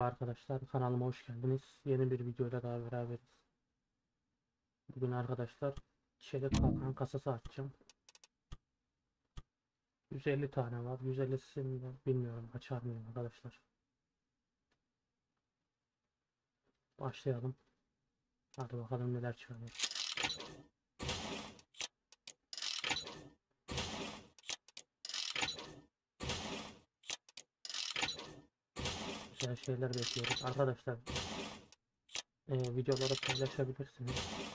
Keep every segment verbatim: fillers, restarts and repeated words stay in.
Arkadaşlar kanalıma hoş geldiniz. Yeni bir videoyla daha beraberiz. Bugün arkadaşlar çelik kalkan kasası açacağım. yüz elli tane var. yüz ellisini de bilmiyorum açar mıyım arkadaşlar. Başlayalım. Hadi bakalım neler çıkacak. Güzel şeyler bekliyoruz. Arkadaşlar e, videoları paylaşabilirsiniz.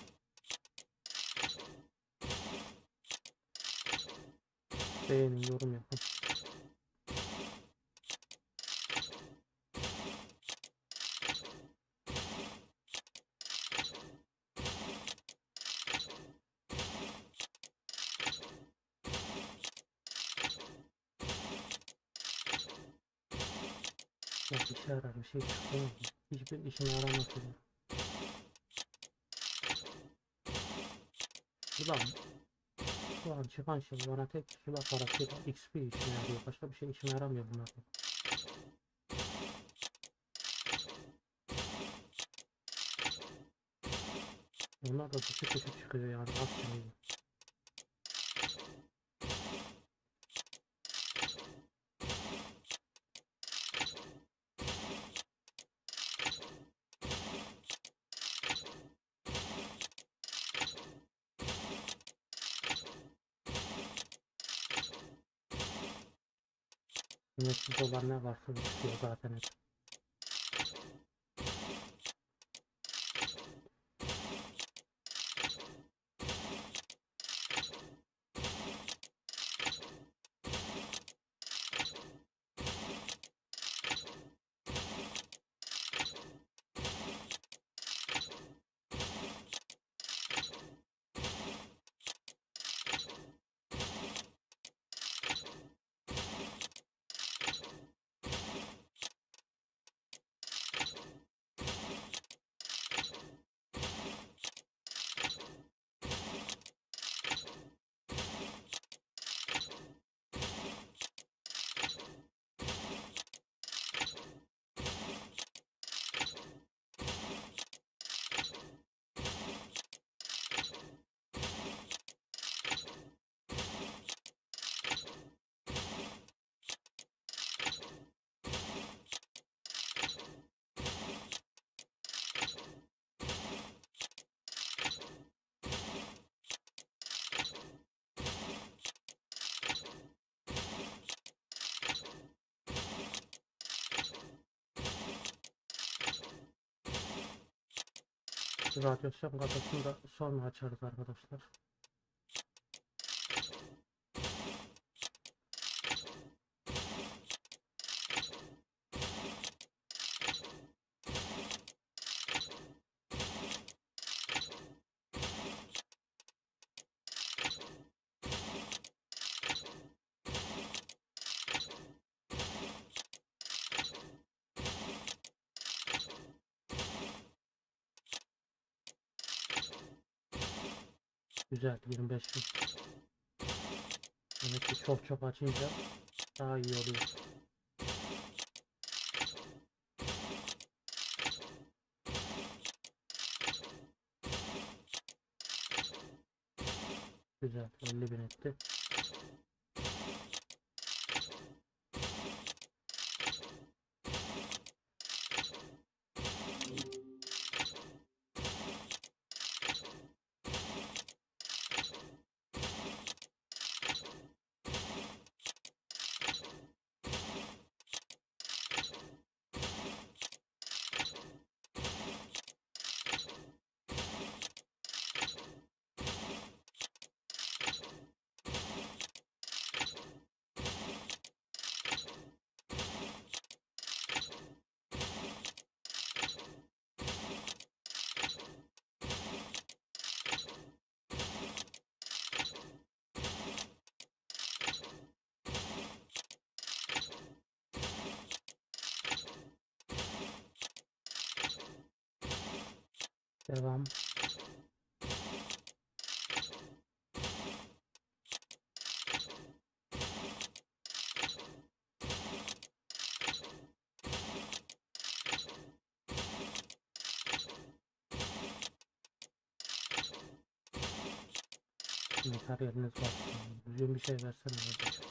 Beğenin, yorum yapın. Ya bir şey yarar, bir şey çıkıyor. Hiçbir işime yaramaz. Ulan şu an çıkan şey bana tek silah parasıyla X P işime yarıyor. Başka bir şey işime yaramıyor bunlar. Bunlar da düşük düşük çıkıyor yani az çıkıyor. Sınırsız olan ne varsa çıkıyor zaten hep. Radyasyon kafasını da sonra açarız arkadaşlar. Güzel, yirmi beş bin. Demek ki çok çok açınca daha iyi oluyor. Güzel, elli bin etti. Devam. verdiniz. Her yeriniz var. Düzgün bir şey versene kardeşim.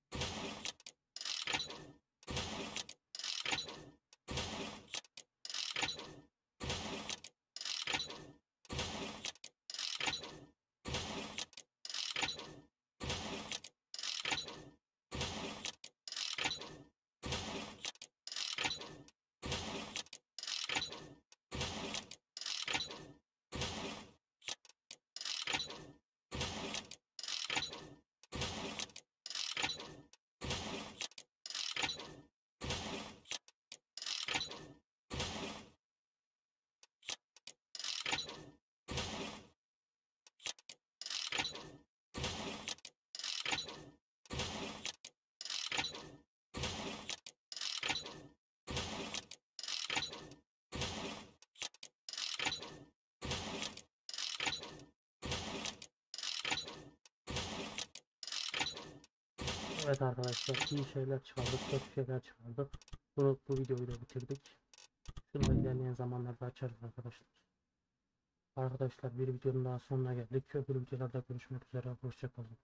Evet arkadaşlar, iyi şeyler çıkardık, kötü şeyler çıkardık. Bunu bu videoyu da bitirdik. Şunu da ilerleyen zamanlarda açarız arkadaşlar. Arkadaşlar bir videonun daha sonuna geldik. Öbür videolarda görüşmek üzere. Hoşça kalın.